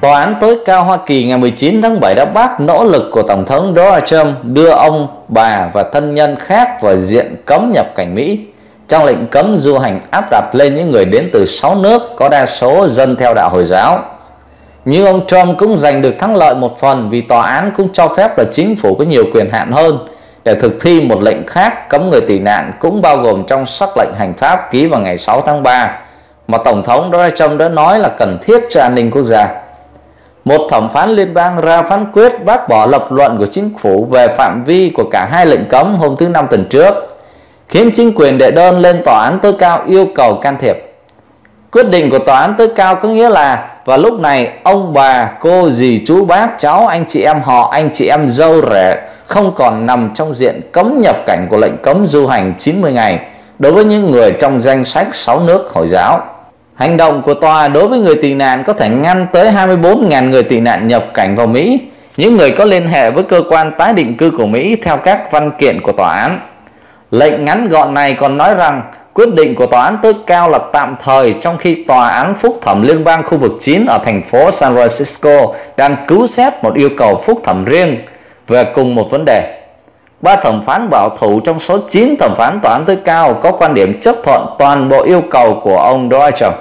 Tòa án tối cao Hoa Kỳ ngày 19 tháng 7 đã bác nỗ lực của Tổng thống Donald Trump đưa ông, bà và thân nhân khác vào diện cấm nhập cảnh Mỹ trong lệnh cấm du hành áp đặt lên những người đến từ 6 nước có đa số dân theo đạo Hồi giáo. Nhưng ông Trump cũng giành được thắng lợi một phần vì tòa án cũng cho phép là chính phủ có nhiều quyền hạn hơn để thực thi một lệnh khác cấm người tị nạn, cũng bao gồm trong sắc lệnh hành pháp ký vào ngày 6 tháng 3 mà Tổng thống Donald Trump đã nói là cần thiết cho an ninh quốc gia. Một thẩm phán liên bang ra phán quyết bác bỏ lập luận của chính phủ về phạm vi của cả hai lệnh cấm hôm thứ Năm tuần trước, khiến chính quyền đệ đơn lên tòa án tối cao yêu cầu can thiệp. Quyết định của tòa án tối cao có nghĩa là vào lúc này ông, bà, cô, dì, chú, bác, cháu, anh chị em họ, anh chị em dâu, rể không còn nằm trong diện cấm nhập cảnh của lệnh cấm du hành 90 ngày đối với những người trong danh sách 6 nước Hồi giáo. Hành động của tòa đối với người tị nạn có thể ngăn tới 24.000 người tị nạn nhập cảnh vào Mỹ, những người có liên hệ với cơ quan tái định cư của Mỹ theo các văn kiện của tòa án. Lệnh ngắn gọn này còn nói rằng quyết định của tòa án tối cao là tạm thời, trong khi tòa án phúc thẩm liên bang khu vực 9 ở thành phố San Francisco đang cứu xét một yêu cầu phúc thẩm riêng về cùng một vấn đề. 3 thẩm phán bảo thủ trong số 9 thẩm phán tòa án tối cao có quan điểm chấp thuận toàn bộ yêu cầu của ông Donald Trump.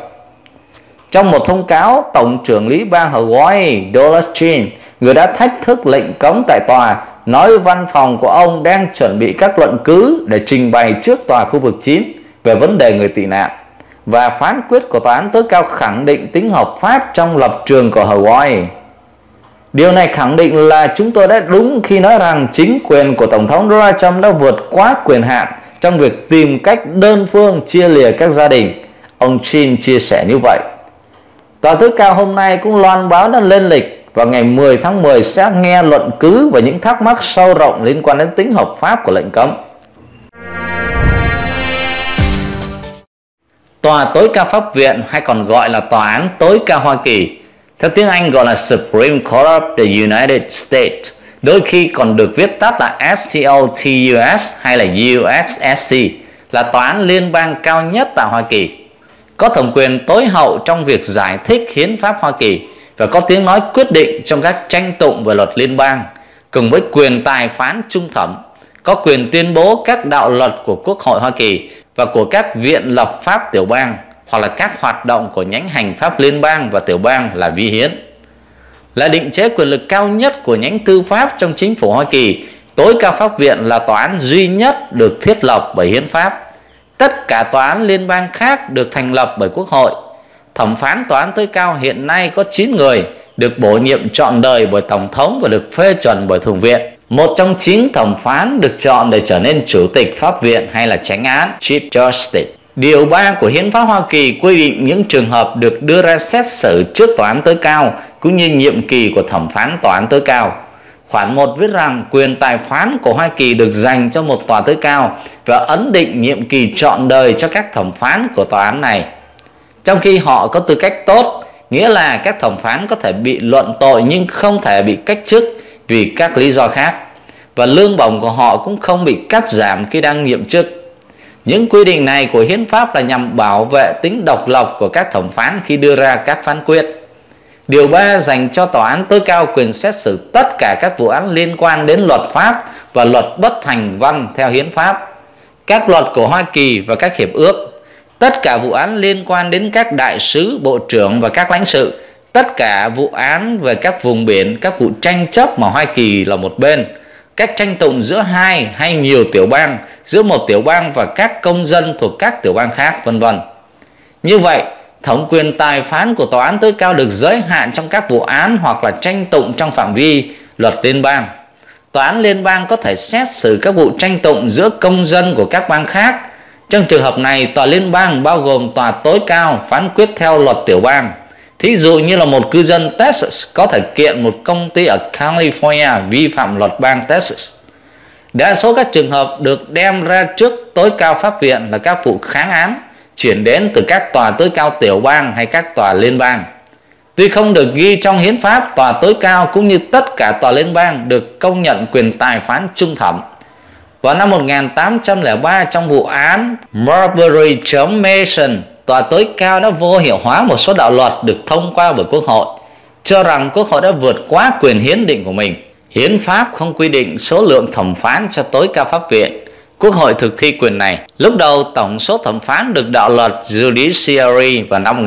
Trong một thông cáo, Tổng trưởng lý bang Hawaii Douglas Chin, người đã thách thức lệnh cấm tại tòa, nói văn phòng của ông đang chuẩn bị các luận cứ để trình bày trước tòa khu vực 9 về vấn đề người tị nạn, và phán quyết của tòa án tối cao khẳng định tính hợp pháp trong lập trường của Hawaii. Điều này khẳng định là chúng tôi đã đúng khi nói rằng chính quyền của Tổng thống Donald Trump đã vượt quá quyền hạn trong việc tìm cách đơn phương chia lìa các gia đình. Ông Chin chia sẻ như vậy. Tòa tối cao hôm nay cũng loan báo đã lên lịch vào ngày 10 tháng 10 sẽ nghe luận cứ và những thắc mắc sâu rộng liên quan đến tính hợp pháp của lệnh cấm. Tòa tối cao pháp viện, hay còn gọi là Tòa án tối cao Hoa Kỳ, theo tiếng Anh gọi là Supreme Court of the United States, đôi khi còn được viết tắt là SCOTUS hay là USSC, là tòa án liên bang cao nhất tại Hoa Kỳ, có thẩm quyền tối hậu trong việc giải thích hiến pháp Hoa Kỳ và có tiếng nói quyết định trong các tranh tụng về luật liên bang, cùng với quyền tài phán trung thẩm, có quyền tuyên bố các đạo luật của Quốc hội Hoa Kỳ và của các viện lập pháp tiểu bang, hoặc là các hoạt động của nhánh hành pháp liên bang và tiểu bang là vi hiến. Là định chế quyền lực cao nhất của nhánh tư pháp trong chính phủ Hoa Kỳ, tối cao pháp viện là tòa án duy nhất được thiết lập bởi hiến pháp. Tất cả tòa án liên bang khác được thành lập bởi Quốc hội. Thẩm phán tòa án tối cao hiện nay có 9 người, được bổ nhiệm trọn đời bởi Tổng thống và được phê chuẩn bởi Thượng viện. Một trong 9 thẩm phán được chọn để trở nên Chủ tịch Pháp viện hay là Chánh án, Chief Justice. Điều 3 của Hiến pháp Hoa Kỳ quy định những trường hợp được đưa ra xét xử trước tòa án tối cao cũng như nhiệm kỳ của thẩm phán tòa án tối cao. Khoản 1 viết rằng quyền tài phán của Hoa Kỳ được dành cho một tòa tối cao và ấn định nhiệm kỳ trọn đời cho các thẩm phán của tòa án này, trong khi họ có tư cách tốt, nghĩa là các thẩm phán có thể bị luận tội nhưng không thể bị cách chức vì các lý do khác, và lương bổng của họ cũng không bị cắt giảm khi đang nhiệm chức. Những quy định này của hiến pháp là nhằm bảo vệ tính độc lập của các thẩm phán khi đưa ra các phán quyết. Điều 3 dành cho tòa án tối cao quyền xét xử tất cả các vụ án liên quan đến luật pháp và luật bất thành văn theo hiến pháp, các luật của Hoa Kỳ và các hiệp ước, tất cả vụ án liên quan đến các đại sứ, bộ trưởng và các lãnh sự, tất cả vụ án về các vùng biển, các vụ tranh chấp mà Hoa Kỳ là một bên, các tranh tụng giữa hai hay nhiều tiểu bang, giữa một tiểu bang và các công dân thuộc các tiểu bang khác, vân vân. Như vậy, thẩm quyền tài phán của tòa án tối cao được giới hạn trong các vụ án hoặc là tranh tụng trong phạm vi luật liên bang. Tòa án liên bang có thể xét xử các vụ tranh tụng giữa công dân của các bang khác. Trong trường hợp này, tòa liên bang bao gồm tòa tối cao phán quyết theo luật tiểu bang. Thí dụ như là một cư dân Texas có thể kiện một công ty ở California vi phạm luật bang Texas. Đa số các trường hợp được đem ra trước tối cao pháp viện là các vụ kháng án chuyển đến từ các tòa tối cao tiểu bang hay các tòa liên bang. Tuy không được ghi trong hiến pháp, tòa tối cao cũng như tất cả tòa liên bang được công nhận quyền tài phán trung thẩm. Vào năm 1803, trong vụ án Marbury Mason, tòa tối cao đã vô hiệu hóa một số đạo luật được thông qua bởi Quốc hội. cho rằng Quốc hội đã vượt quá quyền hiến định của mình. Hiến pháp không quy định số lượng thẩm phán cho tối cao pháp viện. Quốc hội thực thi quyền này. Lúc đầu, tổng số thẩm phán được đạo luật Judiciary vào năm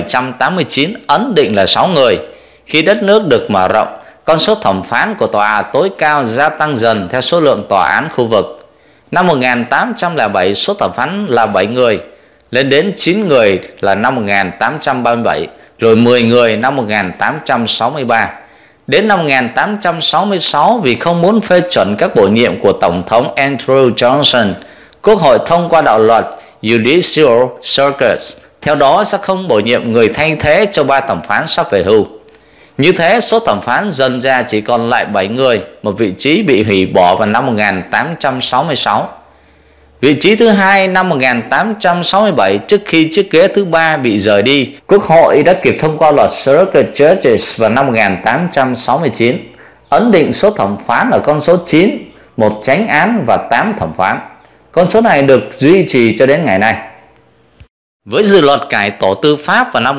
1789 ấn định là 6 người. Khi đất nước được mở rộng, con số thẩm phán của tòa tối cao gia tăng dần theo số lượng tòa án khu vực. Năm 1807, số thẩm phán là 7 người, lên đến 9 người là năm 1837, rồi 10 người năm 1863. Đến năm 1866, vì không muốn phê chuẩn các bổ nhiệm của Tổng thống Andrew Johnson, Quốc hội thông qua đạo luật Judicial Circuits. Theo đó sẽ không bổ nhiệm người thay thế cho 3 thẩm phán sắp về hưu. Như thế, số thẩm phán dần ra chỉ còn lại 7 người, một vị trí bị hủy bỏ vào năm 1866. Vị trí thứ hai năm 1867, trước khi chiếc ghế thứ 3 bị rời đi, Quốc hội đã kịp thông qua luật Circuit Judges vào năm 1869, ấn định số thẩm phán ở con số 9, 1 chánh án và 8 thẩm phán. Con số này được duy trì cho đến ngày nay. Với dự luật cải tổ tư pháp vào năm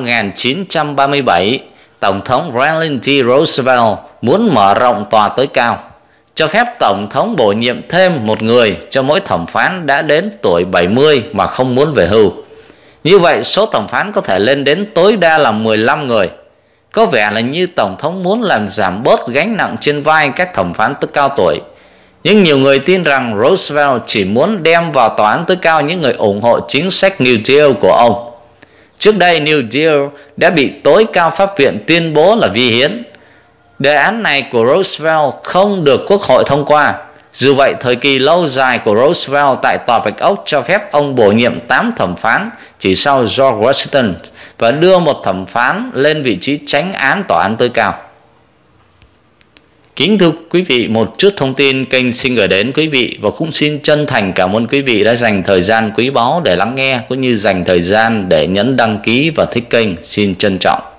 1937, Tổng thống Franklin D. Roosevelt muốn mở rộng tòa tối cao, cho phép Tổng thống bổ nhiệm thêm 1 người cho mỗi thẩm phán đã đến tuổi 70 mà không muốn về hưu. Như vậy, số thẩm phán có thể lên đến tối đa là 15 người. Có vẻ là như Tổng thống muốn làm giảm bớt gánh nặng trên vai các thẩm phán tối cao tuổi. Nhưng nhiều người tin rằng Roosevelt chỉ muốn đem vào tòa án tối cao những người ủng hộ chính sách New Deal của ông. Trước đây, New Deal đã bị tối cao pháp viện tuyên bố là vi hiến. Đề án này của Roosevelt không được Quốc hội thông qua. Dù vậy, thời kỳ lâu dài của Roosevelt tại Tòa Bạch Ốc cho phép ông bổ nhiệm 8 thẩm phán chỉ sau George Washington và đưa 1 thẩm phán lên vị trí chánh án tòa án tối cao. Kính thưa quý vị, một chút thông tin kênh xin gửi đến quý vị và cũng xin chân thành cảm ơn quý vị đã dành thời gian quý báu để lắng nghe cũng như dành thời gian để nhấn đăng ký và thích kênh. Xin trân trọng.